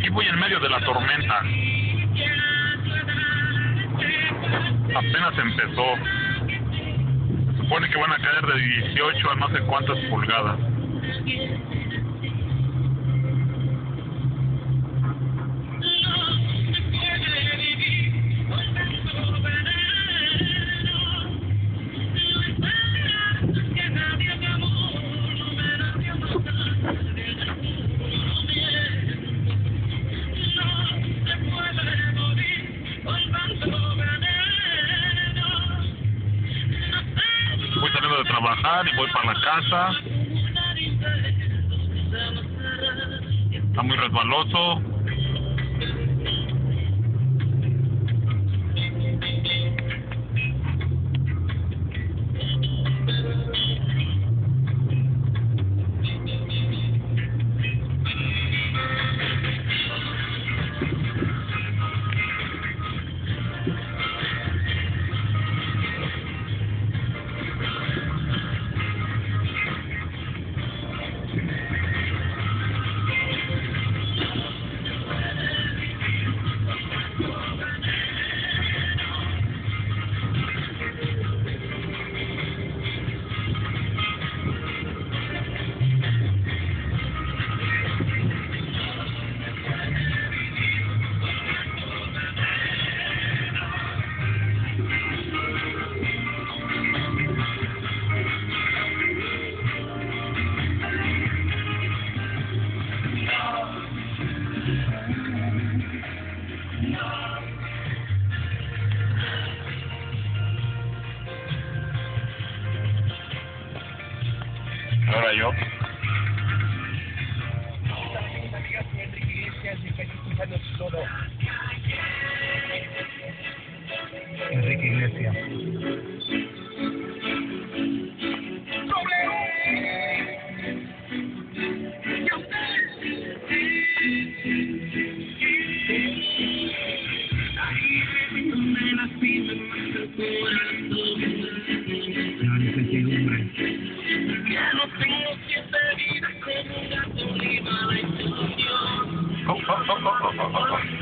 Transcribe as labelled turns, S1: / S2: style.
S1: voy en medio de la tormenta. Apenas empezó. Se supone que van a caer de 18 a no sé cuántas pulgadas. Voy saliendo de trabajar y voy para la casa. Está muy resbaloso. Ahora yo. Enrique Iglesias. La incertidumbre. Oh, oh, oh, oh, oh, oh.